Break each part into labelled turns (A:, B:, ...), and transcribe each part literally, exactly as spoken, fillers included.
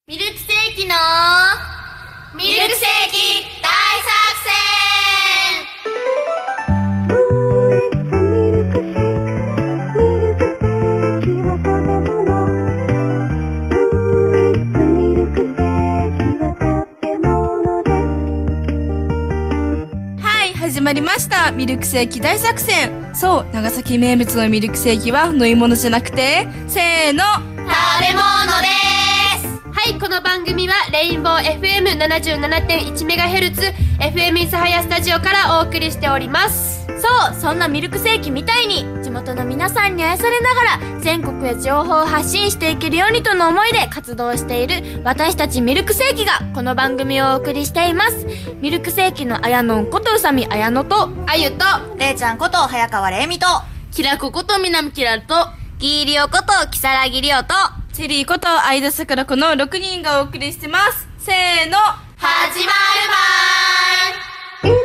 A: ミルクセーキのミルクセーキ大作戦。
B: はい、始まりましたミルクセーキ大作戦。そう、長崎名物のミルクセーキは飲み物じゃなくて、せーの、
A: 食べ物です。はい、この番組はレインボー エフエムななじゅうななてんいちメガヘルツ エフエム 諫早スタジオからお送りしております。
C: そう、そんなミルクセーキみたいに地元の皆さんに愛されながら全国へ情報を発信していけるようにとの思いで活動している私たちミルクセーキがこの番組をお送りしています。ミルクセーキのあやのんことうさみあやのと
A: あゆと
D: れいちゃんこと早川れいみと
A: きらこことみなみきらと
C: ぎりおこときさらぎりおと
B: チェリーこと相田さくら子のろくにんがお送りしてます。せーの、
A: 始まるばーい。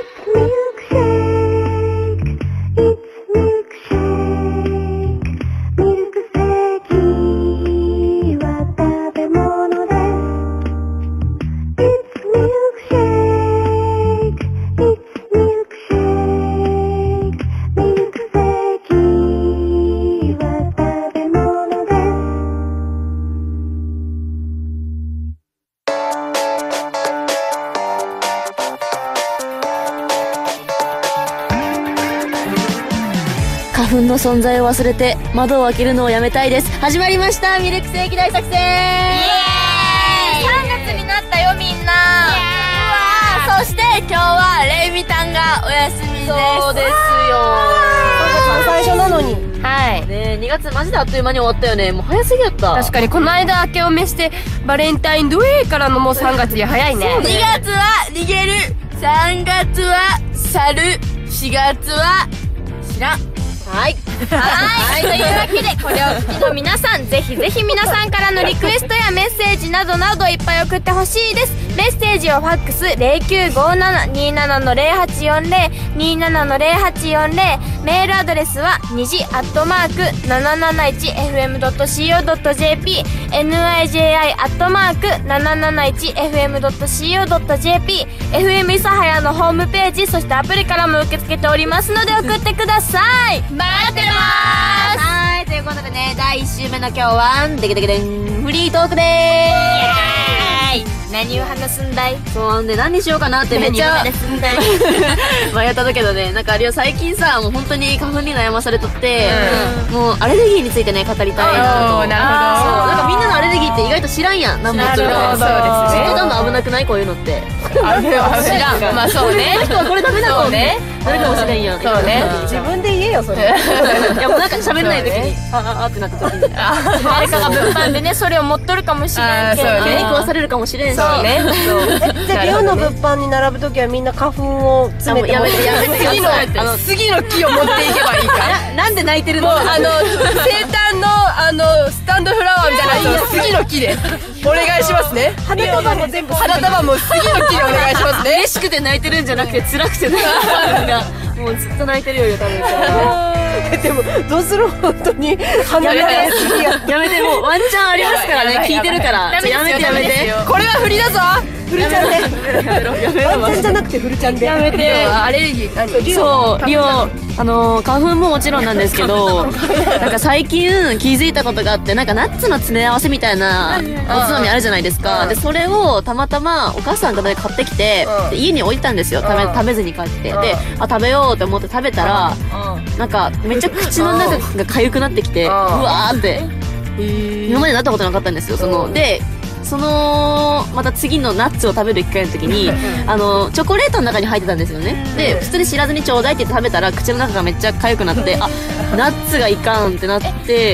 C: 花粉の存在を忘れて窓を開けるのをやめたいです。始まりましたミルクセーキ大作戦。イエーイ。さんがつになったよみんな。うわー、そして今日はレイミタンがお休みです。
D: そうですよ。最初なのに。
C: はい。
D: ねえ、にがつマジであっという間に終わったよね。もう早すぎやった。
A: 確かにこの間明けおめしてバレンタインデーからのもうさんがつや早いね。
B: にがつは逃げる、さんがつは去る、しがつは知らん。
D: はい。
C: はい、というわけでこれを聞きの皆さん、ぜひぜひ皆さんからのリクエストやメッセージなどなどいっぱい送ってほしいです。メッセージをファックス ゼロきゅうごなな にーなな の ゼロはちよんゼロ にーなな の ゼロはちよんゼロ、メールアドレスはにじアットマーク なななないちエフエムドットシーオードットジェーピー ナイジアットマーク なななないちエフエムドットシーオードットジェーピー エフエム 諫早のホームページ、そしてアプリからも受け付けておりますので送ってください。
A: 待ってまーす。
D: はい、ということでね、だいいっしゅうめの今日はでけでけでんフリートークでーす。
C: 何を話すんだい。
D: そう、あのね、何にしようかなってめっちゃ迷ったけどね、なんかあれは最近さ、もう本当に花粉に悩まされとって、うん、もうアレルギーについてね語りたいなと。
B: なるほど。そう、
D: なんかみんなのアレルギーって意外と知らんやん。なんも
B: なるほど、そうですね。
D: ちょっとどんどん危なくない、こういうのって。
B: あれは知らん。まあそうね。
D: 人はこれダメだとね。なるかもしれんやん。
B: そうね。
D: 自分で言えよそれ。いやもうなんか喋んない時にあああってなった時に
C: 誰かが物販でねそれを持っとるかもしれんけど
D: ね、壊されるかもしれんし。
B: そうね。
E: じゃあ寮の物販に並ぶときはみんな花粉を詰めて
D: やめてやめて。
B: 次のあの次の木を持っていけばいいから。
D: なんで泣いてるの。
B: もうあの生誕のあのスタンドフラワーみたいなやつを次の木でお願いしますね。
E: 花束も全部
B: 花束も次の木でお願いしますね。
D: 嬉しくて泣いてるんじゃなくて辛くて泣いてるがもうずっと泣いてるよ多分。
E: でもどうする本当に花
D: やめて
E: 束
D: やめて、もうワンチャンありますからね、聞いてるからやめてやめて。
B: これは振りだぞ。
E: フルちゃんでワンちゃんじゃなくてフルちゃんで
D: やめて。
B: アレルギー何？
D: そう、リオあの花粉ももちろんなんですけどなんか最近気づいたことがあって、なんかナッツの詰め合わせみたいなおつまみあるじゃないですか。でそれをたまたまお母さんが買ってきてで家に置いたんですよ。食べ食べずに帰ってで、あ食べようって思って食べたらなんかめっちゃ口の中が痒くなってきて、うわーって今までなったことなかったんですよ。そのでそのまた次のナッツを食べる機会の時にあのチョコレートの中に入ってたんですよね。で普通に知らずにちょうだいって言って食べたら口の中がめっちゃ痒くなって、あナッツがいかんってなって、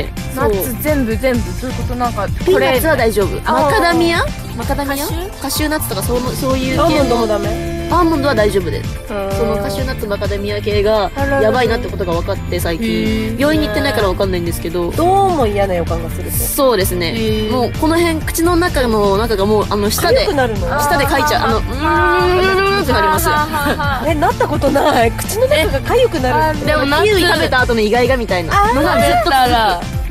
B: ナッツ全部全部どういうこと？なんか
D: ピーナッツは大丈夫。マカダミアマカダミアカシューナッツとかそうそういう系の
E: アーモンドもダメ。
D: アーモンドは大丈夫です。そのカシューナッツマカダミア系がやばいなってことが分かって最近病院に行ってないから分かんないんですけど、
E: どうも嫌な予感がする。
D: そうですね。もうこの辺口の中の中がもうあの舌で
E: 痒くなるの。
D: 舌でかいちゃう。あのうーんってなりますよ。
E: えなったことない。口の中が痒くなる。
D: でもキウイ食べた後のイガイガみたいなのがずっと続く。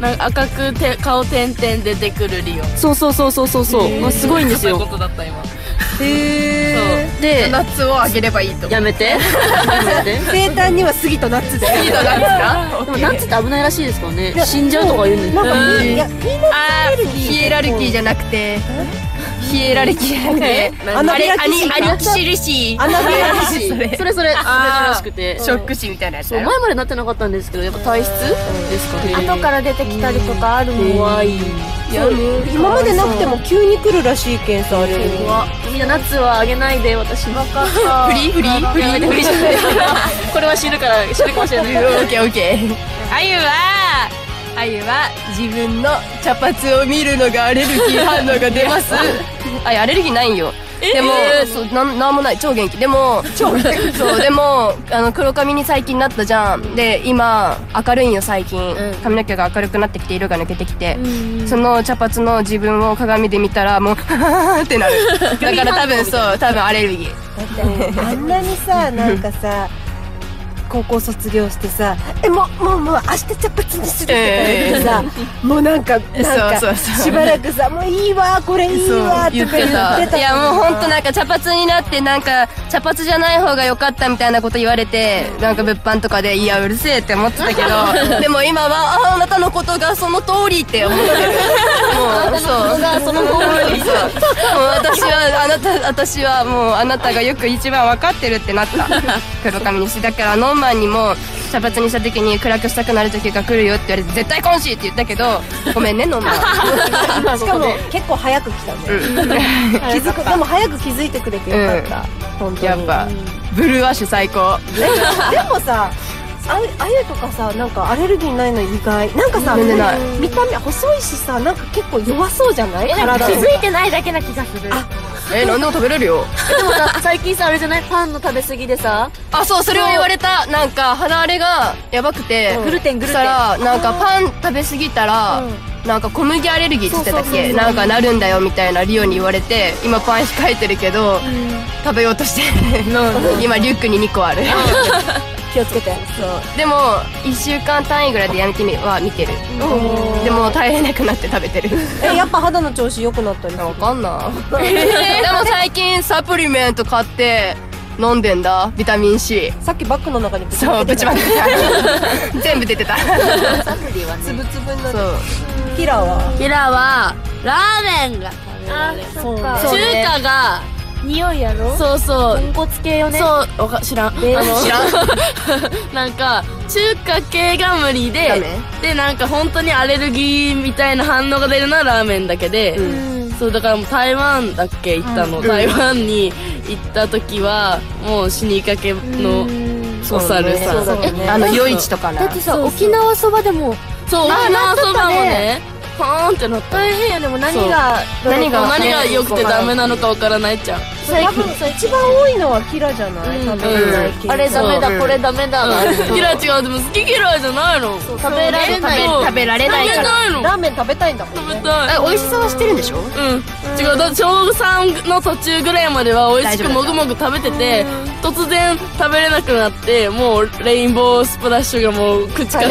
B: なんか赤くて顔点々出てくるリオン。
D: そうそうそうそうそうそう。まあすごいんですよ。
B: ことだった今。
E: へ
B: そう。
D: で、
B: ナッツをあげればいいと。
D: やめて。やめて。
E: 生誕には杉とナッツで。
B: いいのなんですか？
D: でもナッツって危ないらしいですからね。死んじゃうとか言うんです
E: なんか
B: うん
E: いやピーナッツアレルギー。
B: ヒエラルキーじゃなくて、ヒエラルキーじゃなくて、
E: アナフィラキシー
B: アニアニキシルシー。
E: アナフィラキシー。
B: それ
D: それそれ、それらしくて。
B: ショック死みたいなやつ
D: そう、
B: だよ。
D: 前までなってなかったんですけど、やっぱ体質ですかね。
C: 後から出てきたりとかあるの。
D: 怖い。
E: 今までなくても急に来るらしいけんさ、あれ。
D: みんなナッツはあげないで、私。わかった。
B: フリーフリーフリー
D: フリーじゃない。これは死ぬから、死ぬかもしれない。
B: オッケーオッケー。あゆは、あゆは自分の茶髪を見るのがアレルギー反応が出ます。あ、いやアレルギーないんよ。でも、そう、なん、なんもない。超元気。でも、超元気。そう、でも、あの、黒髪に最近なったじゃん。で、今、明るいんよ、最近。髪の毛が明るくなってきて、色が抜けてきて。その茶髪の自分を鏡で見たら、もう、はははってなる。だから多分そう、多分アレルギー。
E: だってあんなにさ、なんかさ、高校卒業してさ、え、もう、もう、もう、明日茶髪にするって言ってさ、もうなんか、なんか、
B: そうそうそう
E: しばらくさ、もういいわ、これいいわ、とか言ってた。
B: いやもうほんとなんか茶髪になってなんか茶髪じゃない方が良かったみたいなこと言われて、なんか物販とかでいやうるせえって思ってたけど、でも今はああなたのことがその通りって思ってる。もうそうその通り。そうもう私はあなた私はもうあなたがよく一番分かってるってなった。黒髪にして、だからノーマンにも茶髪にした時に暗くしたくなる時が来るよって言われて絶対今しって言ったけど、ごめんねノーマン。
E: しかも、結構早く来たね。気づく、でも早く気づいてくれてよかった。本当に。
B: やっぱブルーアッシュ最高。
E: でもさ、ああゆとかさ、なんかアレルギーないの意外。なんかさ、
B: 全然ない
E: 見た目細いしさ、なんか結構弱そうじゃない？
C: え、なんか
E: 体
C: 気づいてないだけな気がする。
B: え、何でも食べれるよ。
D: でもさ、最近さ、あれじゃないパンの食べ過ぎでさ、
B: あ、そう、それを言われた。なんか、肌荒れがやばくて。
D: グルテングルテン
B: そしたら、なんかパン食べ過ぎたら、なんか小麦アレルギーって言ってたっけ？なんかなるんだよみたいなリオに言われて、今パン控えてるけど、食べようとして、今リュックににこある。
E: 気をつけて。
B: そう。でも、いっしゅうかん単位ぐらいでやめてみは見てる。でも、耐えれなくなって食べてる。
E: え、やっぱ肌の調子良くなったりする？
B: わかんない。でも最近サプリメント買って飲んでんだ。ビタミン C。
E: さっきバッグの中に
B: そう、ぶちまけてた。全部出てた。
D: サプリはね。
E: つぶつぶになって。
B: そう。
E: キラは
B: キラは、ラーメンが
C: あ、そっか。
B: 中華が、
C: 匂いやろ？
B: そうそう。
C: 豚骨系よね。
B: そう、わか、知らん。あの、知らん。なんか、中華系が無理で、で、なんか本当にアレルギーみたいな反応が出るのはラーメンだけで、そう、だからもう台湾だっけ行ったの。台湾に行った時は、もう死にかけのお猿さん。あの、夜市とかな。
C: だってさ、沖縄そばでも、
B: そう、沖縄そばもね、はーんってなった。
C: 大変や。でも何が、
B: 何が、何が良くてダメなのかわからないじゃん。
E: 多分さ、一番多いのはキラじゃない？食べれない系。
C: あれダメだ、これダメだ。
B: キラ違う、でも好き嫌いじゃないの。
C: 食べられない。
B: 食べられないから。
E: ラーメン食べたいんだもんね。
B: 食べたい。
A: 美味しさは知ってるんでしょ？
B: うん。違う、だって小さんの途中ぐらいまでは美味しくもぐもぐ食べてて、突然食べれなくなって、もうレインボースプラッシュがもう口から。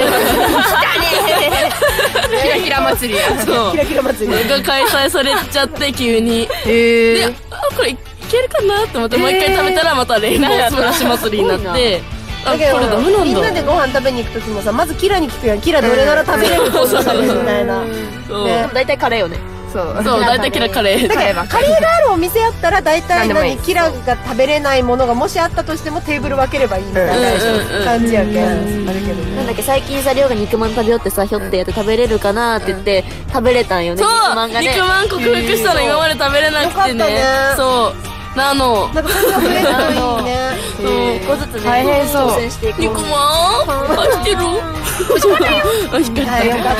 B: キラキラ祭りや。そう。
E: キラキラ祭り。
B: が開催されちゃって、急に。で、あ、これいけるかなって思って、もう一回食べたらまたレインボースプラッシュ祭りになって、あ、これダメなんだ。
E: みんなでご飯食べに行く時もさ、まずキラに聞くやん。キラどれなら食べれると思うみたいな。
B: そう。
D: でも大体カレーよね。
B: そう。そう、大体キラカレー。
E: だからカレーがあるお店やったら大体何キラが食べれないものがもしあったとしてもテーブル分ければいいみたいな感じやけん。あるけどね。
D: なんだっけ、最近さ、りょうが肉まん食べようってさ、ひょってやって食べれるかなって言って、食べれたんよね、
B: そう
D: 肉まんがね。
B: 肉まん克服したの今まで食べれなくてね。
E: よかったね。
B: そう。なの。
E: なんかそれが増えるといいね。
D: そう、一個ずつね、
B: 大変そう
D: 挑戦していこう。
B: 肉まんあ、来てるあ、光った。
E: よかった。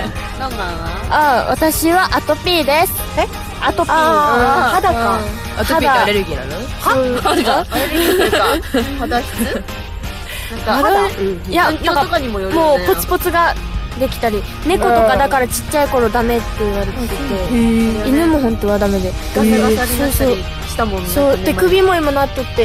D: ノンマンは
C: あ、私はアトピーです。
E: え？
C: アトピー。
E: あー、肌か。
B: アトピーってアレルギーなの？は？肌が？アレルギーっていうか、肌質？
D: なんか、
E: 肌？
C: いや、
D: 環境とかにもよる
C: も
D: よね。
C: うポツポツができたり、猫とかだからちっちゃい頃ダメって言われてて、犬も本当はダメで。
D: ガサガサになったりしたもんね。
C: そう、で首も今なっとって、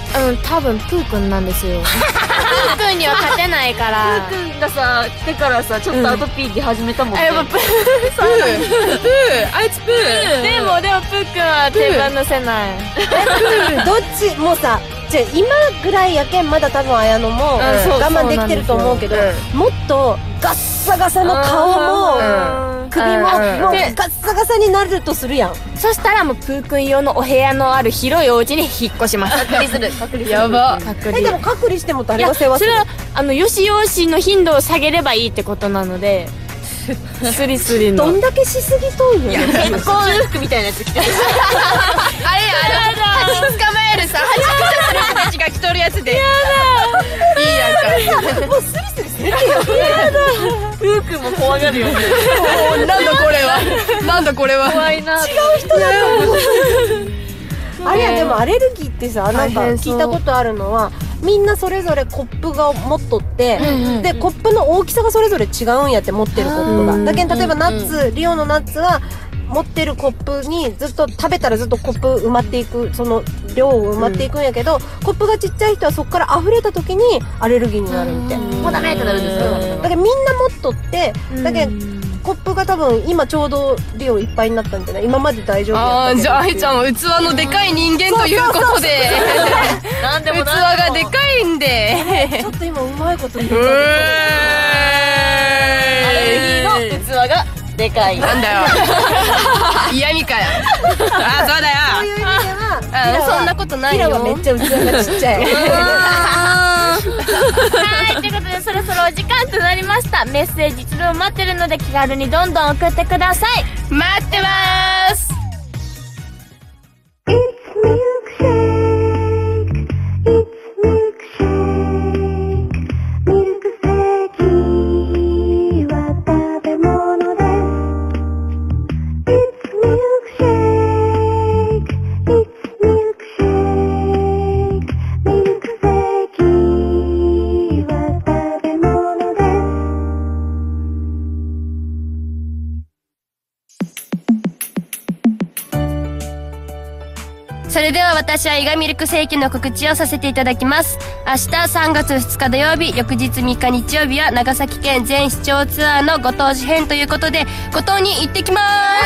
C: うん、多分プーくんなんですよ。プーくんには勝てないから。
D: プーくんがさ、来てからさ、ちょっとアトピー出始めたもんね。
C: あ、やっぱプー、
B: プー、プー、あいつプー。
C: でも、でもプーくんは手放せない。
E: どっち、もうさ、じゃあ今ぐらいやけんまだ多分綾乃も我慢できてると思うけど、もっとガッサガサの顔も首ももうガッサガサになるとするやん。
C: そしたらもうプーくん用のお部屋のある広いお家に引っ越します。
D: 隔離する。隔離する。
B: やば。
E: え、でも隔離しても誰が世話する？
C: それはあのよしよしの頻度を下げればいいってことなので、スリスリの
E: どんだけしすぎとんよ。
D: 健康服みたいなやつ着てる。
B: あれあれ、蜂捕まえるさ、蜂駆除する人たちが着とるやつで。やだ。いいやんか。
E: もうスリスリするよ。
D: やだ。プーくんも怖がるよね。
B: なんだこれは。なんだこれは。
D: 怖いな。
E: 違う人だと思う。あれや、でもアレルギーってさ、なんか聞いたことあるのは、みんなそれぞれコップが持っとって、でコップの大きさがそれぞれ違うんやって、持ってるコップが。だけど例えばナッツ、リオのナッツは持ってるコップにずっと食べたらずっとコップ埋まっていく、その量埋まっていくんやけど、コップがちっちゃい人はそこから溢れた時にアレルギーになるみたいな。
D: もうダメってなるんですよ。
E: だからみんな持っとって、だけどコップが多分今ちょうど量いっぱいになったんじゃない？今まで大丈夫
B: ああ、じゃあ愛ちゃんは器のでかい人間ということで、
D: なんでも
B: 器がでかいんで。
E: ちょっと今うまいこと言った。
B: う
D: アレルギーの器がでかい。
B: なんだよ。嫌味かよ。あ、そうだよ。
E: そういう意味では、
B: あ、そんなことないよ。
E: ピラはめっちゃ器がちっちゃい。
C: はい、ということでそろそろお時間となりました。メッセージ一度待ってるので気軽にどんどん送ってください。
B: 待ってまーす。それでは私は伊賀ミルクセーキの告知をさせていただきます。明日さんがつふつか土曜日、翌日みっか日曜日は長崎県全市町ツアーのご当地編ということで、五島に行ってきまー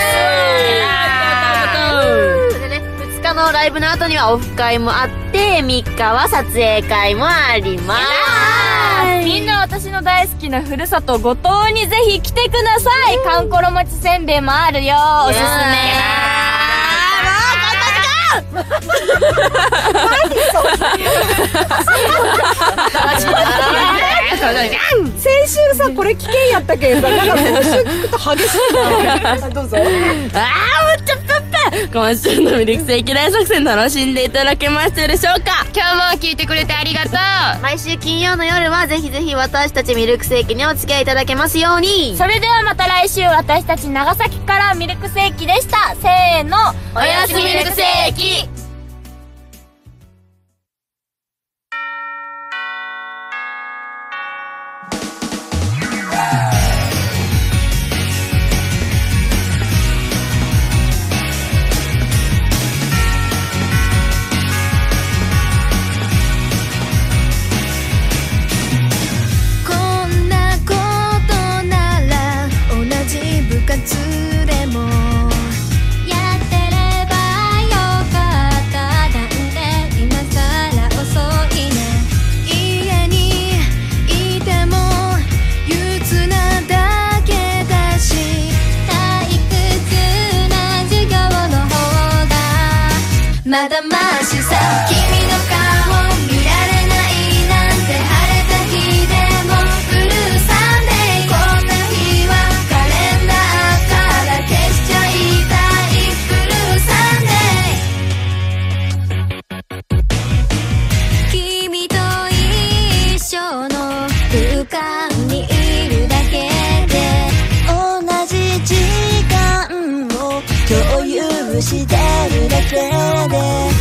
B: す。
D: でね、ふつかのライブの後にはオフ会もあって、みっかは撮影会もあります。
C: みんな私の大好きなふるさと五島にぜひ来てください。かんころ餅せんべいもあるよ。おすすめ。
E: 何そ先週さこれ危険やったけんさ、なんかもうシュッと激しくなる。どうぞ。
D: あー、おっちゃったった。今週のミルクセーキ大作戦楽しんでいただけましたでしょうか？
B: 今日も聞いてくれてありがとう。
D: 毎週金曜の夜はぜひぜひ私たちミルクセーキにお付き合いいただけますように。
C: それではまた来週、私たち長崎からミルクセーキでした。せーの、
B: おやすみミルクセーキ。
A: まだましさ、君の顔見られないなんて、晴れた日でもブルーサンデー、こんな日はカレンダーから消しちゃいたいブルーサンデー。君と一緒の空間にいるだけで、同じ時間を共有してるだけで